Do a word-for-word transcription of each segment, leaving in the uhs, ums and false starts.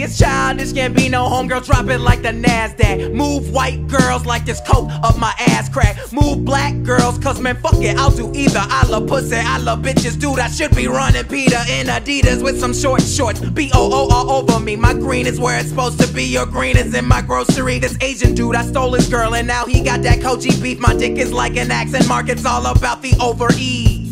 it's childish, Gambino. Homegirl drop it like the NASDAQ. Move white girls like this coat up my ass crack. Move black girls, cause man fuck it, I'll do either. I love pussy, I love bitches, dude. I should be running Peter in Adidas with some short shorts. B O O all over me. My green is where it's supposed to be. Your green is in my grocery. This Asian dude, I stole his girl and now he got that Koji beef. My dick is like an accent mark, it's all about the over ease.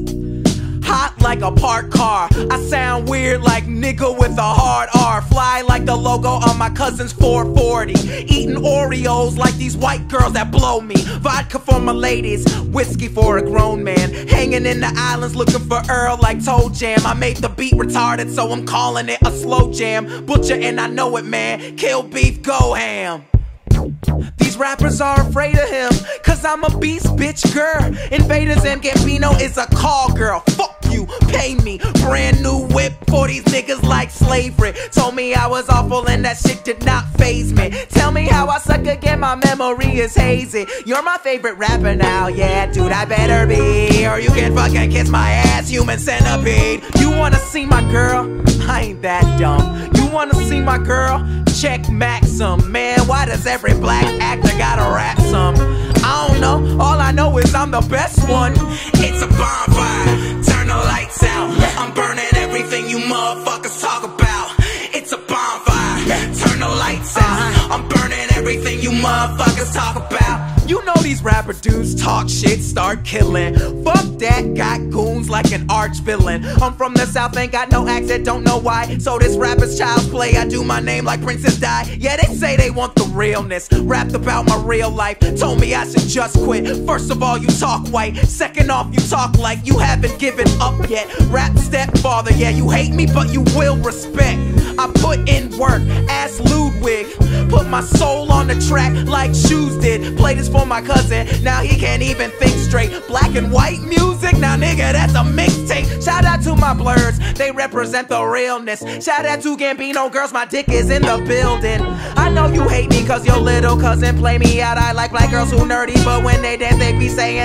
Hot like a parked car. I sound weird like nigga with a hard R. Fly like the logo on my cousin's four forty. Eating Oreos like these white girls that blow me. Vodka for my ladies, whiskey for a grown man. Hanging in the islands looking for Earl like Toe Jam. I made the beat retarded so I'm calling it a slow jam. Butcher and I know it, man. Kill beef, go ham. These rappers are afraid of him, cause I'm a beast, bitch, girl. Invaders and Gambino is a call girl. Fuck you, pay me. Brand new whip for these niggas like slavery. Told me I was awful and that shit did not faze me. Tell me how I suck again, my memory is hazy. You're my favorite rapper now, yeah, dude, I better be. Or you can fucking kiss my ass, human centipede. You wanna see my girl? I ain't that dumb. You wanna see my girl? Check Maxim, man, why does every black actor gotta rap some? I don't know, all I know is I'm the best one. It's a bonfire, turn the lights out. I'm burning everything you motherfuckers talk about. It's a bonfire, turn the lights out. I'm burning everything you motherfuckers talk about. You know these rapper dudes talk shit, start killing. Fuck that, got goons like an arch villain. I'm from the south, ain't got no accent, don't know why. So this rapper's child's play, I do my name like Princess Di. Yeah, they say they want the realness, rapped about my real life. Told me I should just quit. First of all, you talk white. Second off, you talk like you haven't given up yet. Rap stepfather, yeah, you hate me, but you will respect. I put in work, ask Ludwig. Put my soul on the track like Shoes did. Play this for my cousin, now he can't even think straight. Black and white music, now nigga, that's a mixtape. Shout out to my blurs, they represent the realness. Shout out to Gambino girls, my dick is in the building. I know you hate me cause your little cousin play me out. I like black girls who nerdy, but when they dance they be saying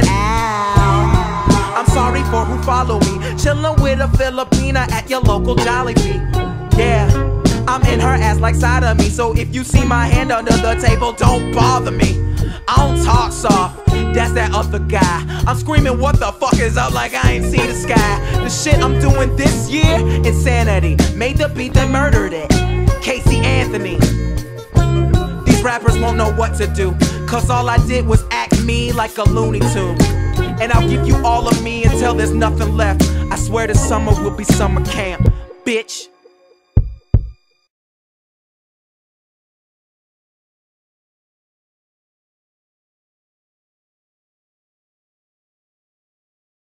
ow. I'm sorry for who follow me, chillin' with a Filipina at your local Jollibee. Yeah, I'm in her ass like side of me, so if you see my hand under the table, don't bother me. I don't talk soft, that's that other guy. I'm screaming what the fuck is up like I ain't see the sky. The shit I'm doing this year, insanity. Made the beat that murdered it, Casey Anthony. These rappers won't know what to do, cause all I did was act me like a Looney Tune. And I'll give you all of me until there's nothing left. I swear this summer will be summer camp, bitch.